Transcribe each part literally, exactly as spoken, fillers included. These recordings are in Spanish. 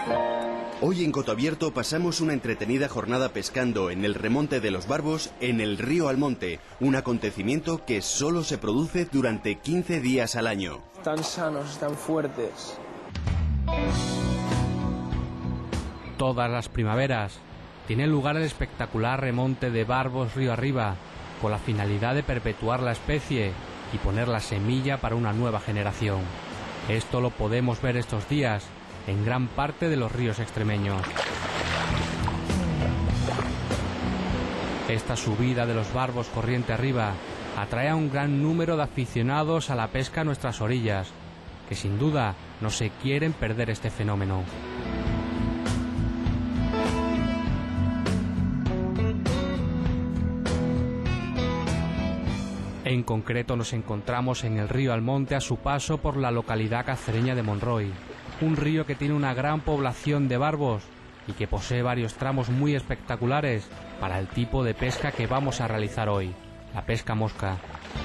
Hoy en Cotoabierto pasamos una entretenida jornada pescando en el remonte de los Barbos en el río Almonte, un acontecimiento que solo se produce durante quince días al año. Tan sanos, tan fuertes. Todas las primaveras tiene lugar el espectacular remonte de Barbos río arriba, con la finalidad de perpetuar la especie y poner la semilla para una nueva generación. Esto lo podemos ver estos días en gran parte de los ríos extremeños. Esta subida de los Barbos corriente arriba atrae a un gran número de aficionados a la pesca a nuestras orillas, que sin duda no se quieren perder este fenómeno. En concreto nos encontramos en el río Almonte a su paso por la localidad cacereña de Monroy, un río que tiene una gran población de barbos y que posee varios tramos muy espectaculares para el tipo de pesca que vamos a realizar hoy, la pesca mosca.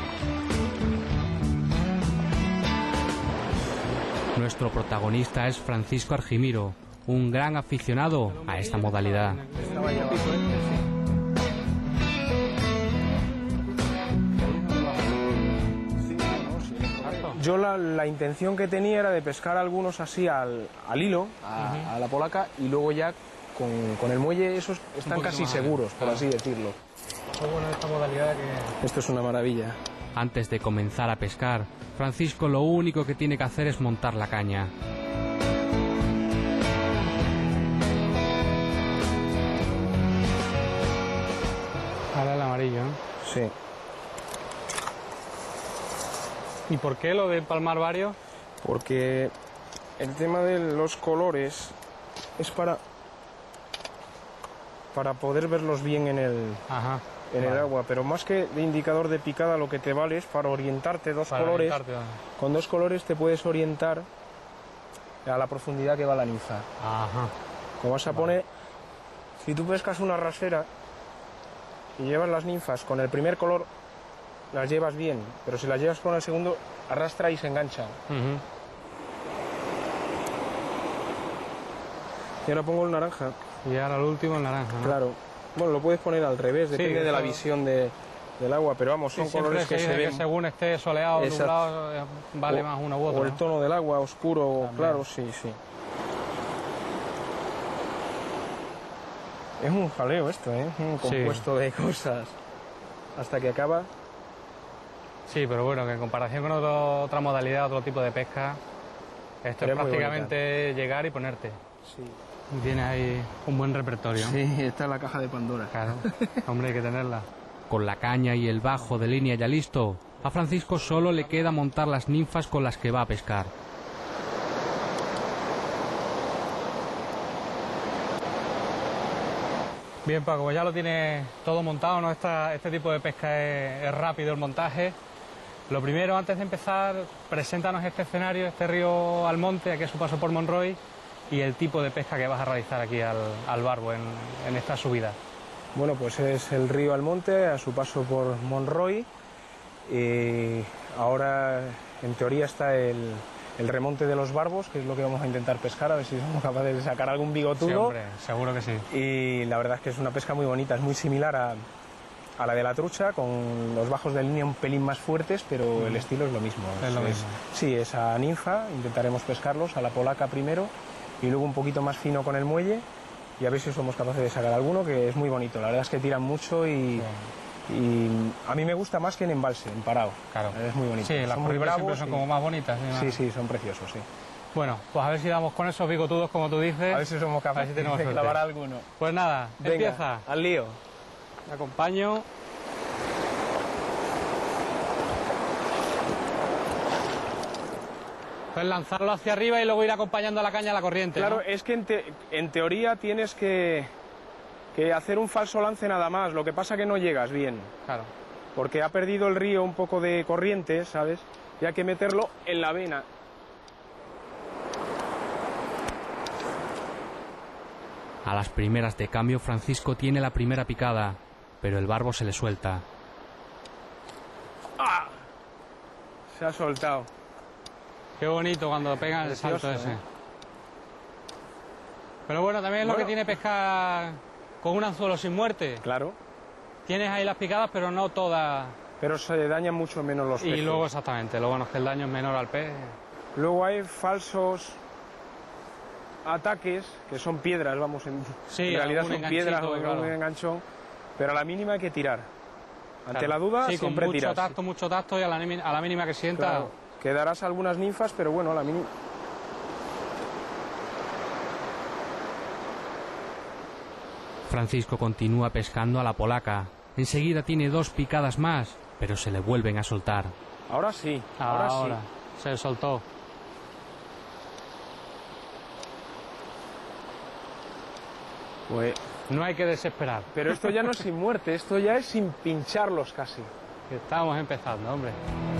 Nuestro protagonista es Francisco Argimiro, un gran aficionado a esta modalidad. Yo la, la intención que tenía era de pescar algunos así al, al hilo, a, uh-huh. a la polaca, y luego ya con, con el muelle esos están casi seguros, por así decirlo. Muy bueno esta modalidad que... Esto es una maravilla. Antes de comenzar a pescar, Francisco lo único que tiene que hacer es montar la caña. Ahora el amarillo, ¿eh? Sí. ¿Y por qué lo de empalmar varios? Porque el tema de los colores es para para poder verlos bien en el, Ajá, en vale. el agua, pero más que de indicador de picada lo que te vale es para orientarte dos para colores. Orientarte, vale. Con dos colores te puedes orientar a la profundidad que va la ninfa. Ajá. Como vas a vale. poner, si tú pescas una rasera y llevas las ninfas con el primer color, las llevas bien, pero si las llevas con el segundo, arrastra y se engancha. Uh-huh. Y ahora pongo el naranja. Y ahora el último el naranja, ¿no? Claro. Bueno, lo puedes poner al revés, depende sí, de la visión de, del agua, pero vamos, son sí, colores que se, se ven... Que según esté soleado o nublado, vale o, más uno u otro. O el tono, ¿no?, del agua, oscuro, También. claro, sí, sí. Es un jaleo esto, ¿eh? Un compuesto sí. de cosas. Hasta que acaba... Sí, pero bueno, que en comparación con otro, otra modalidad, otro tipo de pesca, esto pero es prácticamente llegar y ponerte. Sí. Tienes ahí un buen repertorio. Sí, esta es la caja de Pandora. Claro, hombre, hay que tenerla. Con la caña y el bajo de línea ya listo, a Francisco solo le queda montar las ninfas con las que va a pescar. Bien, Paco, pues ya lo tienes todo montado, ¿no? Esta, este tipo de pesca es, es rápido el montaje. Lo primero, antes de empezar, preséntanos este escenario, este río Almonte, aquí a su paso por Monroy, y el tipo de pesca que vas a realizar aquí al, al Barbo en, en esta subida. Bueno, pues es el río Almonte a su paso por Monroy, y ahora en teoría está el, el remonte de los Barbos, que es lo que vamos a intentar pescar, a ver si somos capaces de sacar algún bigotudo. Sí, hombre, seguro que sí. Y la verdad es que es una pesca muy bonita, es muy similar a, a la de la trucha, con los bajos de línea un pelín más fuertes, pero mm. el estilo es lo mismo. Es, es lo mismo. Es, sí, es a ninfa, intentaremos pescarlos, a la polaca primero, y luego un poquito más fino con el muelle, y a ver si somos capaces de sacar alguno, que es muy bonito. La verdad es que tiran mucho y... Sí. Y a mí me gusta más que en embalse, en parado. Claro. Es muy bonito. Sí, las muy bravos son y... como más bonitas. Sí, sí, son preciosos, sí. Bueno, pues a ver si damos con esos bigotudos, como tú dices. A ver si somos capaces si de clavar alguno. Pues nada, Venga, empieza. Al lío. Te acompaño. Pues lanzarlo hacia arriba y luego ir acompañando a la caña a la corriente. Claro, ¿no? Es que en, te... en teoría tienes que... que hacer un falso lance nada más, lo que pasa que no llegas bien. Claro. Porque ha perdido el río un poco de corriente, ¿sabes? Y hay que meterlo en la vena. A las primeras de cambio, Francisco tiene la primera picada, pero el barbo se le suelta. ¡Ah! Se ha soltado. Qué bonito cuando pegan el salto ese. ¿eh? Pero bueno, también es Bueno. lo que tiene pescar con un anzuelo sin muerte. Claro, Tienes ahí las picadas, pero no todas. pero se dañan mucho menos los peces. Y luego exactamente, lo bueno es que el daño es menor al pez. Luego hay falsos ataques, que son piedras, vamos, en, Sí, en realidad algún son piedras o enganchito, un claro. enganchón, pero a la mínima hay que tirar. Ante Claro. la duda, sí, con siempre mucho tirar. tacto, mucho tacto y a la, mini- a la mínima que sienta. Claro, quedarás algunas ninfas, pero bueno, a la mínima. Francisco continúa pescando a la polaca. Enseguida tiene dos picadas más, pero se le vuelven a soltar. Ahora sí, ahora, Ahora, sí. se soltó. Pues, No hay que desesperar. pero esto ya no es sin muerte, esto ya es sin pincharlos casi. Estamos empezando, hombre.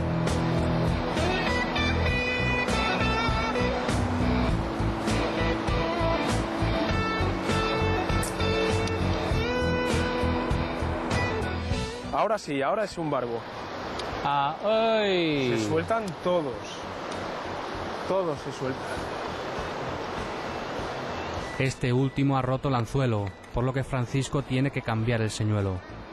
Ahora sí, ahora es un barbo. Ah, ¡ay! Se sueltan todos. Todos se sueltan. Este último ha roto el anzuelo, por lo que Francisco tiene que cambiar el señuelo.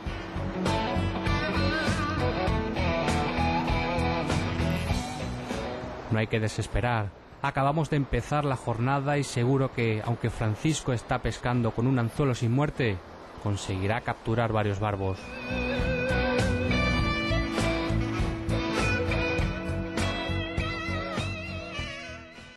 No hay que desesperar. Acabamos de empezar la jornada y seguro que, aunque Francisco está pescando con un anzuelo sin muerte, conseguirá capturar varios barbos.